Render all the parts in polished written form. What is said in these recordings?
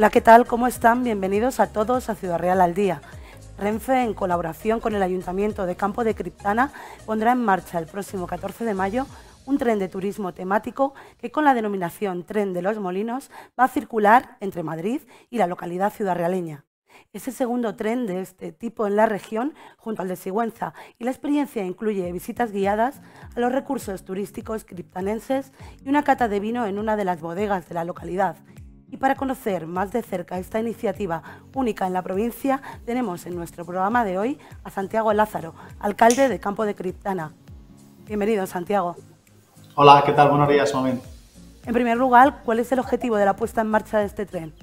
Hola, ¿qué tal? ¿Cómo están? Bienvenidos a todos a Ciudad Real al Día. Renfe, en colaboración con el Ayuntamiento de Campo de Criptana, pondrá en marcha el próximo 14 de mayo un tren de turismo temático que, con la denominación Tren de los Molinos, va a circular entre Madrid y la localidad ciudadrealeña. Es el segundo tren de este tipo en la región, junto al de Sigüenza, y la experiencia incluye visitas guiadas a los recursos turísticos criptanenses y una cata de vino en una de las bodegas de la localidad. Y para conocer más de cerca esta iniciativa única en la provincia, tenemos en nuestro programa de hoy a Santiago Lázaro, alcalde de Campo de Criptana. Bienvenido, Santiago. Hola, ¿qué tal? Buenos días, Mamen. En primer lugar, ¿cuál es el objetivo de la puesta en marcha de este tren?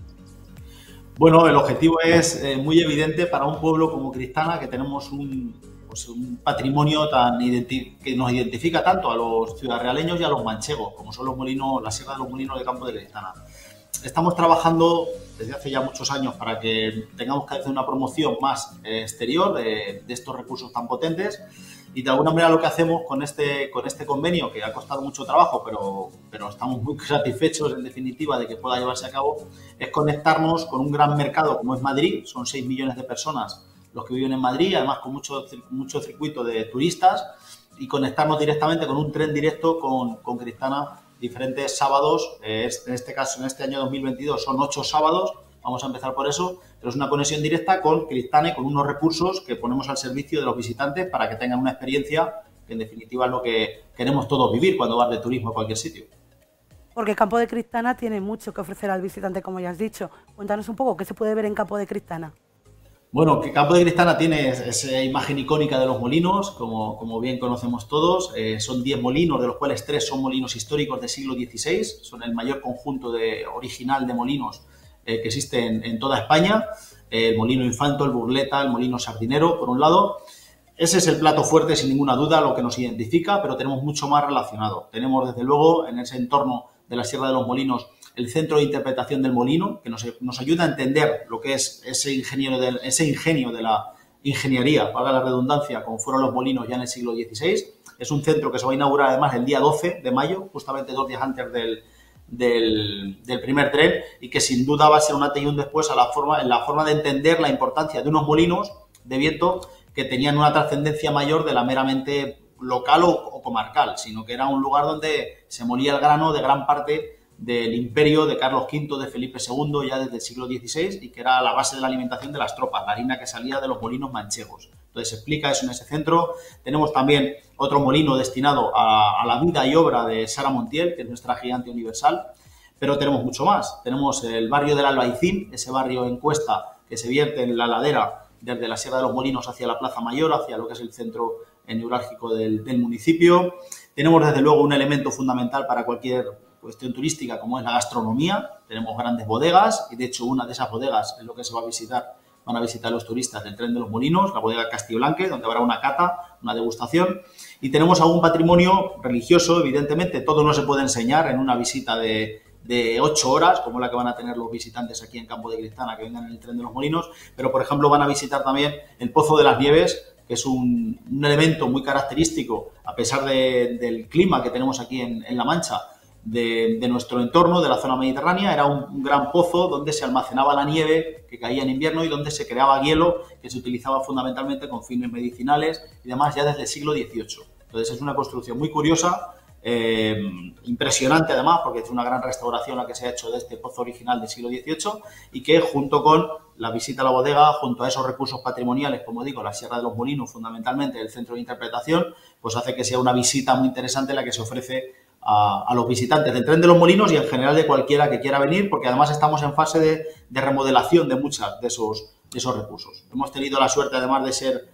Bueno, el objetivo es muy evidente para un pueblo como Criptana, que tenemos un patrimonio que nos identifica tanto a los ciudadrealeños y a los manchegos, como son los molinos, la Sierra de los Molinos de Campo de Criptana. Estamos trabajando desde hace ya muchos años para que tengamos que hacer una promoción más exterior de estos recursos tan potentes, y de alguna manera lo que hacemos con este convenio, que ha costado mucho trabajo, pero estamos muy satisfechos en definitiva de que pueda llevarse a cabo, es conectarnos con un gran mercado como es Madrid. Son 6 millones de personas los que viven en Madrid, además con mucho circuito de turistas, y conectarnos directamente con un tren directo con Criptana diferentes sábados. En este caso, en este año 2022 son 8 sábados, vamos a empezar por eso, pero es una conexión directa con Criptana y con unos recursos que ponemos al servicio de los visitantes para que tengan una experiencia que en definitiva es lo que queremos todos vivir cuando vas de turismo a cualquier sitio. Porque Campo de Criptana tiene mucho que ofrecer al visitante, como ya has dicho. Cuéntanos un poco, ¿qué se puede ver en Campo de Criptana? Bueno, que Campo de Criptana tiene esa imagen icónica de los molinos, como bien conocemos todos. Son 10 molinos, de los cuales 3 son molinos históricos del siglo XVI. Son el mayor conjunto original de molinos que existe en toda España. El molino Infanto, el Burleta, el molino Sardinero, por un lado. Ese es el plato fuerte, sin ninguna duda, lo que nos identifica, pero tenemos mucho más relacionado. Tenemos, desde luego, en ese entorno de la Sierra de los Molinos, el centro de interpretación del molino, que nos ayuda a entender lo que es ese ingenio de la ingeniería, valga la redundancia, como fueron los molinos ya en el siglo XVI. Es un centro que se va a inaugurar además el día 12 de mayo, justamente 2 días antes del primer tren, y que sin duda va a ser un antes y un después en la forma de entender la importancia de unos molinos de viento que tenían una trascendencia mayor de la meramente local o comarcal, sino que era un lugar donde se molía el grano de gran parte del imperio de Carlos V, de Felipe II, ya desde el siglo XVI, y que era la base de la alimentación de las tropas, la harina que salía de los molinos manchegos. Entonces se explica eso en ese centro. Tenemos también otro molino destinado a la vida y obra de Sara Montiel, que es nuestra gigante universal, pero tenemos mucho más. Tenemos el barrio del Albaicín, ese barrio en cuesta que se vierte en la ladera desde la Sierra de los Molinos hacia la Plaza Mayor, hacia lo que es el centro neurálgico del municipio. Tenemos, desde luego, un elemento fundamental para cualquier cuestión turística, como es la gastronomía. Tenemos grandes bodegas, y de hecho una de esas bodegas es lo que van a visitar los turistas del Tren de los Molinos, la bodega Castiblanque, donde habrá una cata, una degustación. Y tenemos algún patrimonio religioso, evidentemente. Todo no se puede enseñar en una visita de 8 horas, como la que van a tener los visitantes aquí en Campo de Criptana, que vengan en el Tren de los Molinos, pero por ejemplo van a visitar también el Pozo de las Nieves, que es un elemento muy característico, a pesar del clima que tenemos aquí en La Mancha, de nuestro entorno, de la zona mediterránea. Era un gran pozo donde se almacenaba la nieve que caía en invierno y donde se creaba hielo que se utilizaba fundamentalmente con fines medicinales y demás ya desde el siglo XVIII. Entonces es una construcción muy curiosa, impresionante además, porque es una gran restauración la que se ha hecho de este pozo original del siglo XVIII, y que, junto con la visita a la bodega, junto a esos recursos patrimoniales, como digo, la Sierra de los Molinos, fundamentalmente el centro de interpretación, pues hace que sea una visita muy interesante la que se ofrece a los visitantes del Tren de los Molinos y en general de cualquiera que quiera venir, porque además estamos en fase de remodelación de muchos de esos recursos. Hemos tenido la suerte, además, de ser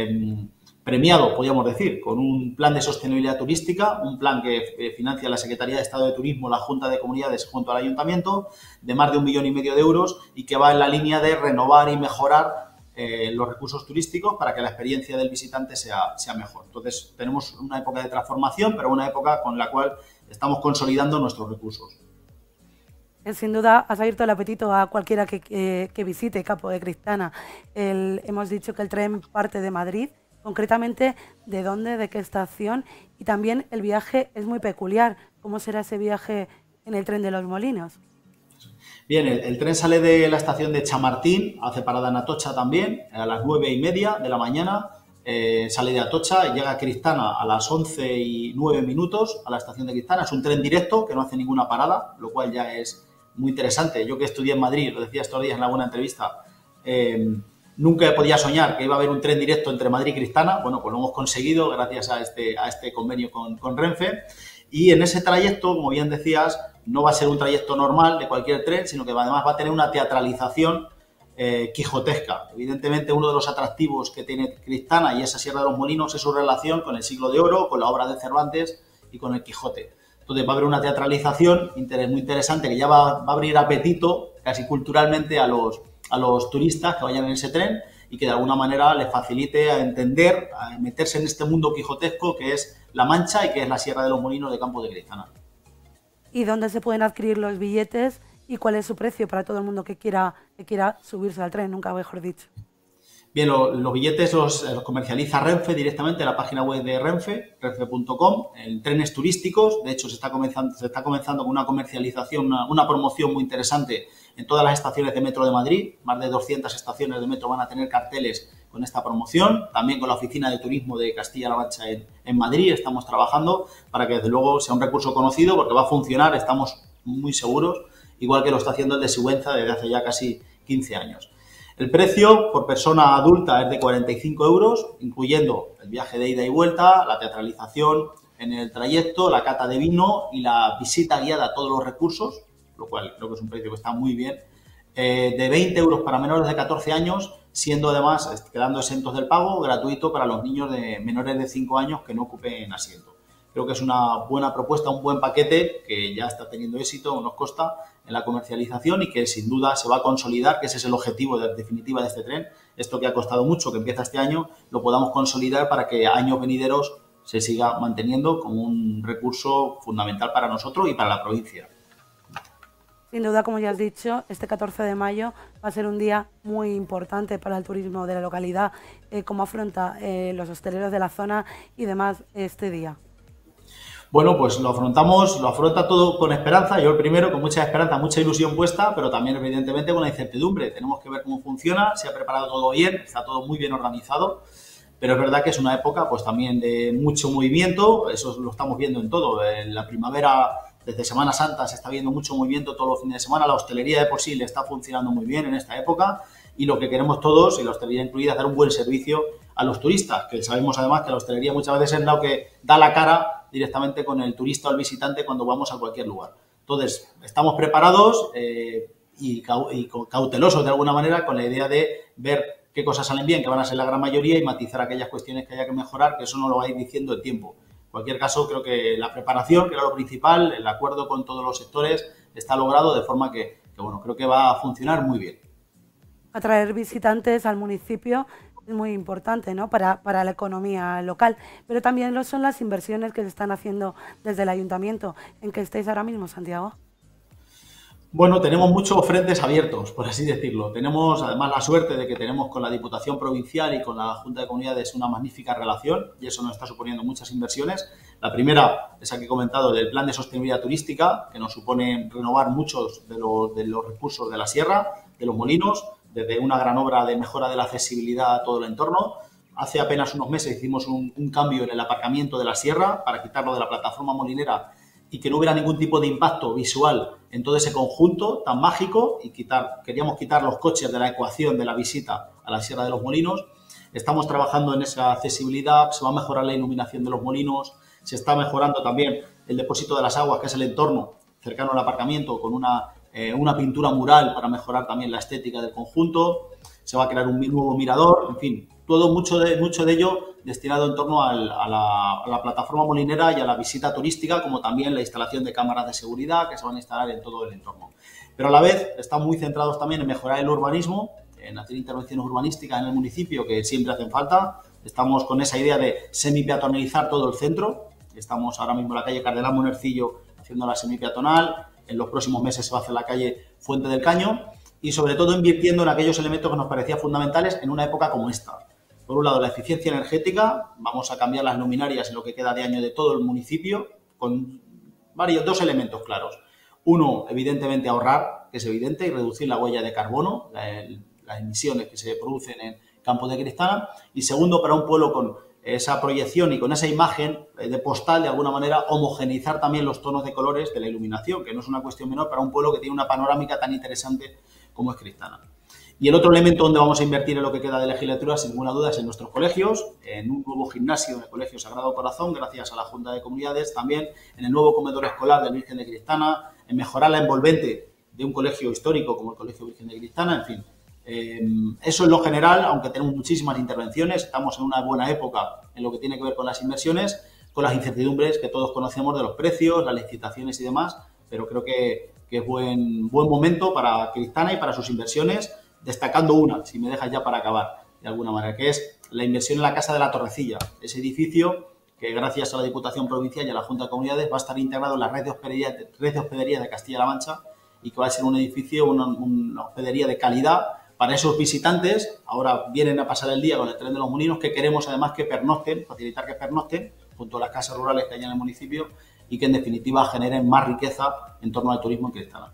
premiado, podríamos decir, con un plan de sostenibilidad turística, un plan que financia la Secretaría de Estado de Turismo, la Junta de Comunidades junto al Ayuntamiento, de más de 1,5 millones de euros, y que va en la línea de renovar y mejorar los recursos turísticos para que la experiencia del visitante sea mejor. Entonces, tenemos una época de transformación, pero una época con la cual estamos consolidando nuestros recursos. Sin duda has abierto el apetito a cualquiera que visite Campo de Criptana. Hemos dicho que el tren parte de Madrid. Concretamente, ¿de dónde, de qué estación? Y también el viaje es muy peculiar. ¿Cómo será ese viaje en el Tren de los Molinos? Bien, el tren sale de la estación de Chamartín, hace parada en Atocha también, a las 9:30 de la mañana, sale de Atocha y llega a Cristana a las 11:09 a la estación de Cristana. Es un tren directo que no hace ninguna parada, lo cual ya es muy interesante. Yo que estudié en Madrid, lo decía estos días en alguna entrevista, nunca podía soñar que iba a haber un tren directo entre Madrid y Cristana. Bueno, pues lo hemos conseguido gracias a este convenio con Renfe. Y en ese trayecto, como bien decías, no va a ser un trayecto normal de cualquier tren, sino que además va a tener una teatralización quijotesca. Evidentemente, uno de los atractivos que tiene Cristana y esa Sierra de los Molinos es su relación con el Siglo de Oro, con la obra de Cervantes y con el Quijote. Entonces va a haber una teatralización muy interesante que ya va a abrir apetito casi culturalmente a los turistas que vayan en ese tren y que de alguna manera les facilite a entender, a meterse en este mundo quijotesco que es La Mancha y que es la Sierra de los Molinos de Campo de Cristana. ¿Y dónde se pueden adquirir los billetes y cuál es su precio para todo el mundo que quiera subirse al tren, nunca mejor dicho? Bien, los billetes los comercializa Renfe directamente en la página web de Renfe, renfe.com, en trenes turísticos. De hecho, se está comenzando con una comercialización, una promoción muy interesante en todas las estaciones de metro de Madrid. Más de 200 estaciones de metro van a tener carteles con esta promoción. También con la Oficina de Turismo de Castilla-La Mancha en Madrid estamos trabajando para que, desde luego, sea un recurso conocido porque va a funcionar, estamos muy seguros, igual que lo está haciendo el de Sigüenza desde hace ya casi 15 años. El precio por persona adulta es de 45 euros, incluyendo el viaje de ida y vuelta, la teatralización en el trayecto, la cata de vino y la visita guiada a todos los recursos, lo cual creo que es un precio que está muy bien, de 20 euros para menores de 14 años, siendo además, quedando exentos del pago, gratuito para los niños de menores de 5 años que no ocupen asiento. Creo que es una buena propuesta, un buen paquete que ya está teniendo éxito, nos consta, en la comercialización y que sin duda se va a consolidar, que ese es el objetivo definitiva de este tren. Esto que ha costado mucho, que empieza este año, lo podamos consolidar para que años venideros se siga manteniendo como un recurso fundamental para nosotros y para la provincia. Sin duda, como ya has dicho, este 14 de mayo va a ser un día muy importante para el turismo de la localidad. ¿Cómo afronta los hosteleros de la zona y demás este día? Bueno, pues lo afronta todo con esperanza. Yo el primero, con mucha esperanza, mucha ilusión puesta, pero también evidentemente con la incertidumbre. Tenemos que ver cómo funciona, se ha preparado todo bien, está todo muy bien organizado, pero es verdad que es una época pues también de mucho movimiento, eso lo estamos viendo en todo. En la primavera, desde Semana Santa, se está viendo mucho movimiento todos los fines de semana, la hostelería de por sí le está funcionando muy bien en esta época y lo que queremos todos, y la hostelería incluida, es dar un buen servicio a los turistas, que sabemos además que la hostelería muchas veces es lo que da la cara directamente con el turista o el visitante cuando vamos a cualquier lugar. Entonces, estamos preparados y cautelosos de alguna manera con la idea de ver qué cosas salen bien, que van a ser la gran mayoría, y matizar aquellas cuestiones que haya que mejorar, que eso no lo va a ir diciendo el tiempo. En cualquier caso, creo que la preparación, que era lo principal, el acuerdo con todos los sectores, está logrado de forma que bueno, creo que va a funcionar muy bien. Atraer visitantes al municipio es muy importante, ¿no?, para la economía local, pero también lo son las inversiones que se están haciendo desde el ayuntamiento. ¿En qué estáis ahora mismo, Santiago? Bueno, tenemos muchos frentes abiertos, por así decirlo. Tenemos además la suerte de que tenemos con la Diputación Provincial y con la Junta de Comunidades una magnífica relación y eso nos está suponiendo muchas inversiones. La primera, esa que he comentado, del Plan de Sostenibilidad Turística, que nos supone renovar muchos de los recursos de la sierra, de los molinos, desde una gran obra de mejora de la accesibilidad a todo el entorno. Hace apenas unos meses hicimos un cambio en el aparcamiento de la sierra para quitarlo de la plataforma molinera y que no hubiera ningún tipo de impacto visual en todo ese conjunto tan mágico y queríamos quitar los coches de la ecuación de la visita a la Sierra de los Molinos. Estamos trabajando en esa accesibilidad, se va a mejorar la iluminación de los molinos, se está mejorando también el depósito de las aguas, que es el entorno cercano al aparcamiento, con una pintura mural para mejorar también la estética del conjunto. Se va a crear un nuevo mirador, en fin, todo mucho de ello destinado en torno a la plataforma molinera y a la visita turística, como también la instalación de cámaras de seguridad que se van a instalar en todo el entorno. Pero a la vez están muy centrados también en mejorar el urbanismo, en hacer intervenciones urbanísticas en el municipio que siempre hacen falta. Estamos con esa idea de semipeatonalizar todo el centro. Estamos ahora mismo en la calle Cardenal Monercillo haciendo la semipeatonal. En los próximos meses se va a hacer la calle Fuente del Caño y sobre todo invirtiendo en aquellos elementos que nos parecían fundamentales en una época como esta. Por un lado, la eficiencia energética. Vamos a cambiar las luminarias en lo que queda de año de todo el municipio con dos elementos claros. Uno, evidentemente, ahorrar, que es evidente, y reducir la huella de carbono, las emisiones que se producen en Campos de Cristana. Y segundo, para un pueblo con esa proyección y con esa imagen de postal, de alguna manera, homogeneizar también los tonos de colores de la iluminación, que no es una cuestión menor para un pueblo que tiene una panorámica tan interesante como es Cristana. Y el otro elemento donde vamos a invertir en lo que queda de legislatura, sin ninguna duda, es en nuestros colegios, en un nuevo gimnasio en el Colegio Sagrado Corazón, gracias a la Junta de Comunidades, también en el nuevo comedor escolar del Virgen de Cristana, en mejorar la envolvente de un colegio histórico como el Colegio Virgen de Cristana, en fin. Eso en lo general, aunque tenemos muchísimas intervenciones, estamos en una buena época en lo que tiene que ver con las inversiones, con las incertidumbres que todos conocemos de los precios, las licitaciones y demás, pero creo que es buen momento para Cristana y para sus inversiones, destacando una, si me dejas ya para acabar, de alguna manera, que es la inversión en la Casa de la Torrecilla, ese edificio que gracias a la Diputación Provincial y a la Junta de Comunidades va a estar integrado en la red de hospedería de Castilla-La Mancha y que va a ser un edificio, una hospedería de calidad para esos visitantes. Ahora vienen a pasar el día con el tren de los Molinos, que queremos además que pernocten, facilitar que pernocten junto a las casas rurales que hay en el municipio y que en definitiva generen más riqueza en torno al turismo en Cristana.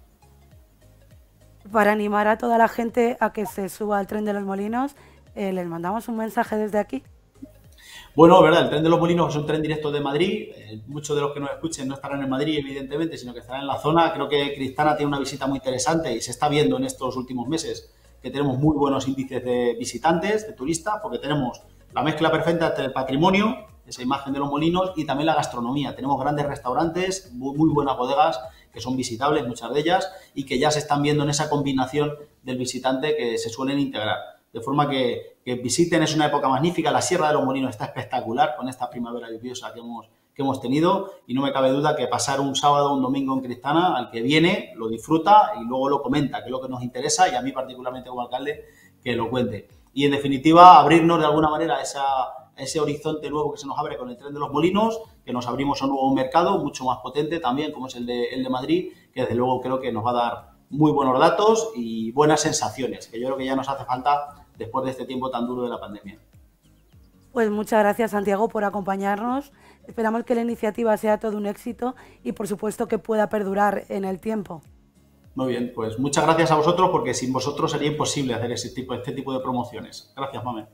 Para animar a toda la gente a que se suba al tren de los Molinos, les mandamos un mensaje desde aquí. Bueno, verdad, el tren de los Molinos es un tren directo de Madrid. Muchos de los que nos escuchen no estarán en Madrid, evidentemente, sino que estarán en la zona. Creo que Cristana tiene una visita muy interesante y se está viendo en estos últimos meses que tenemos muy buenos índices de visitantes, de turistas, porque tenemos la mezcla perfecta entre el patrimonio, esa imagen de los molinos, y también la gastronomía. Tenemos grandes restaurantes, muy buenas bodegas, que son visitables, muchas de ellas, y que ya se están viendo en esa combinación del visitante que se suelen integrar. De forma que visiten, es una época magnífica, la Sierra de los Molinos está espectacular con esta primavera lluviosa que hemos tenido y no me cabe duda que pasar un sábado o un domingo en Cristana, al que viene, lo disfruta y luego lo comenta, que es lo que nos interesa y a mí particularmente como alcalde que lo cuente. Y en definitiva, abrirnos de alguna manera a ese horizonte nuevo que se nos abre con el tren de los Molinos, que nos abrimos a un nuevo mercado mucho más potente también, como es el de Madrid, que desde luego creo que nos va a dar muy buenos datos y buenas sensaciones, que yo creo que ya nos hace falta después de este tiempo tan duro de la pandemia. Pues muchas gracias, Santiago, por acompañarnos. Esperamos que la iniciativa sea todo un éxito y, por supuesto, que pueda perdurar en el tiempo. Muy bien, pues muchas gracias a vosotros, porque sin vosotros sería imposible hacer este tipo de promociones. Gracias, Mame.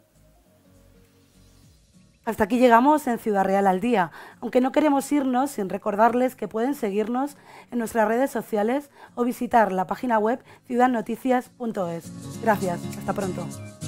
Hasta aquí llegamos en Ciudad Real al Día, aunque no queremos irnos sin recordarles que pueden seguirnos en nuestras redes sociales o visitar la página web ciudadnoticias.es. Gracias, hasta pronto.